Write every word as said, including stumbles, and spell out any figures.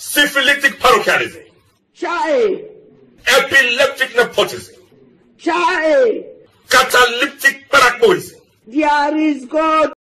syphilitic parochialism, Chai, epileptic nepotism, Chai, catalytic paracbolism. there is God.